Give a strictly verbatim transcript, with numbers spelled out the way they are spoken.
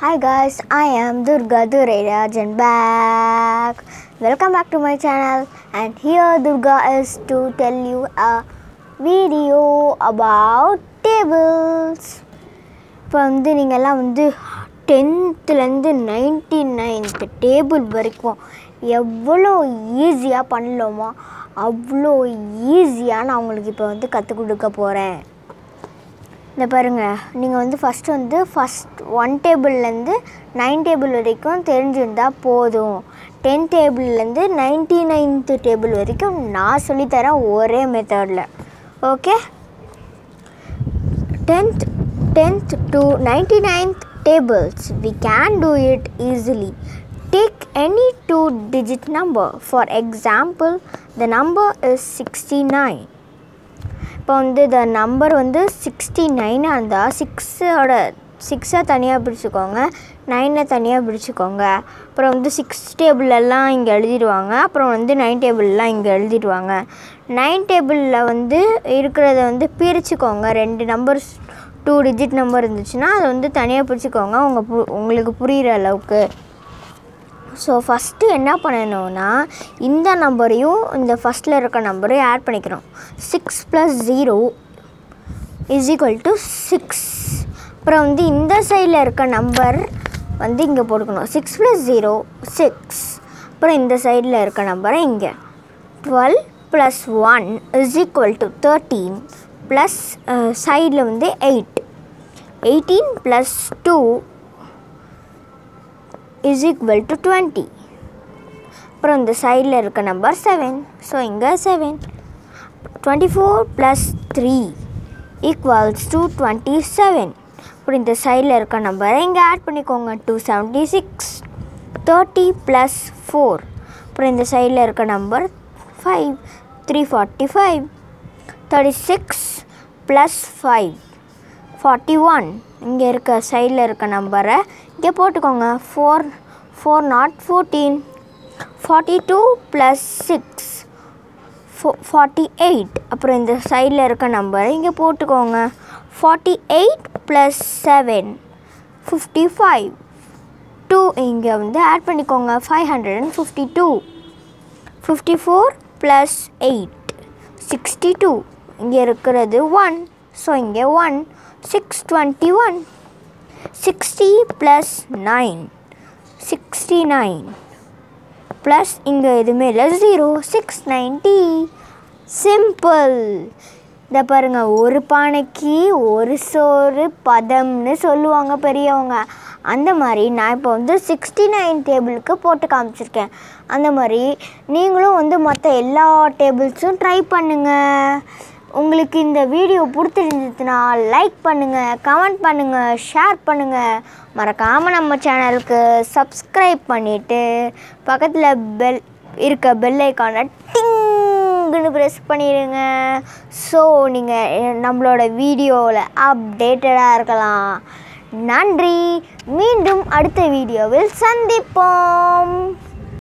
Hi guys, I am Durga Durarajan back. Welcome back to my channel, and here Durga is to tell you a video about tables. இப்போ வந்து நீங்கள்லாம் வந்து டென்த்துலேருந்து ninety ninth table வரைக்கும் எவ்வளோ ஈஸியாக பண்ணலாமோ அவ்வளோ ஈஸியாக நான் உங்களுக்கு இப்போ வந்து கற்றுக் கொடுக்க போகிறேன். இந்த பாருங்கள், நீங்கள் வந்து ஃபஸ்ட்டு வந்து ஃபஸ்ட் ஒன் டேபிள்லேருந்து நைன் டேபிள் வரைக்கும் தெரிஞ்சிருந்தால் போதும். டென் டேபிள்லேருந்து நைன்டி நைன்த்து டேபிள் வரைக்கும் நான் சொல்லித்தரேன் ஒரே மெத்தடில். Okay, tenth tenth to ninety ninth tables, we can do it easily. Take any two digit number. For example, the number is sixty-nine. இப்போ வந்து the number வந்து sixty-nine இருந்தால் சிக்ஸோட சிக்ஸை தனியாக பிடிச்சிக்கோங்க, நைனை தனியாக பிடிச்சிக்கோங்க. அப்புறம் வந்து சிக்ஸ் டேபிளெல்லாம் இங்கே எழுதிடுவாங்க, அப்புறம் வந்து நைன் டேபிளெலாம் இங்கே எழுதிடுவாங்க. நைன் டேபிளில் வந்து இருக்கிறத வந்து பிரிச்சுக்கோங்க. ரெண்டு நம்பர் டூ டிஜிட் நம்பர் இருந்துச்சுன்னா அதை வந்து தனியாக பிடிச்சிக்கோங்க உங்கள் பு உங்களுக்கு புரிகிற அளவுக்கு. ஸோ ஃபஸ்ட்டு என்ன பண்ணணும்னா, இந்த நம்பரையும் இந்த ஃபஸ்ட்டில் இருக்க நம்பரையும் ஆட் பண்ணிக்கிறோம். Six plus zero is equal to six. அப்புறம் வந்து இந்த சைடில் இருக்க நம்பர் வந்து இங்கே போட்டுக்கணும். Six plus zero six. அப்புறம் இந்த சைடில் இருக்க நம்பரை இங்கே. Twelve plus one is equal to thirteen. Plus சைடில் வந்து eight. Eighteen plus two is equal to twenty. அப்புறம் இந்த சைடில் இருக்க நம்பர் செவன். ஸோ இங்கே seven. Twenty four plus three equals to twenty seven. அப்புறம் இந்த சைடில் இருக்க நம்பரை இங்கே ஆட் பண்ணிக்கோங்க. Two seventy six. Thirty plus four. அப்புறம் இந்த சைடில் இருக்க number five. Three forty five. Thirty six plus five forty one. இங்கே இருக்க சைடில் இருக்க நம்பரை இங்கே போட்டுக்கோங்க. Four four not fourteen. Forty two plus six four forty eight. அப்புறம் இந்த சைடில் இருக்க நம்பரை இங்கே போட்டுக்கோங்க. Forty eight plus seven fifty five. Two இங்கே வந்து ஆட் பண்ணிக்கோங்க. Five hundred and fifty two. Fifty four plus eight sixty two. இங்கே இருக்கிறது ஒன். ஸோ இங்கே one. Six twenty one. Sixty plus nine sixty nine. Plus இங்கே எதுவுமே இல்லை, zero. Six ninety. Simple. இதை பாருங்கள், ஒரு பானைக்கு ஒரு சோறு பதம்னு சொல்லுவாங்க பெரியவங்க. அந்த மாதிரி நான் இப்போ வந்து சிக்ஸ்டி நைன் டேபிளுக்கு போட்டு காமிச்சிருக்கேன். அந்த மாதிரி நீங்களும் வந்து மற்ற எல்லா டேபிள்ஸும் ட்ரை பண்ணுங்கள். உங்களுக்கு இந்த வீடியோ பிடிச்சிருந்துச்சுன்னா லைக் பண்ணுங்கள், கமெண்ட் பண்ணுங்கள், ஷேர் பண்ணுங்கள். மறக்காமல் நம்ம சேனலுக்கு சப்ஸ்கிரைப் பண்ணிவிட்டு பக்கத்தில் பெல் இருக்க பெல் ஐக்கானை டிங்குன்னு ப்ரெஸ் பண்ணிடுங்க. ஸோ நீங்கள் நம்மளோட வீடியோவில் அப்டேட்டடாக இருக்கலாம். நன்றி. மீண்டும் அடுத்த வீடியோவில் சந்திப்போம்.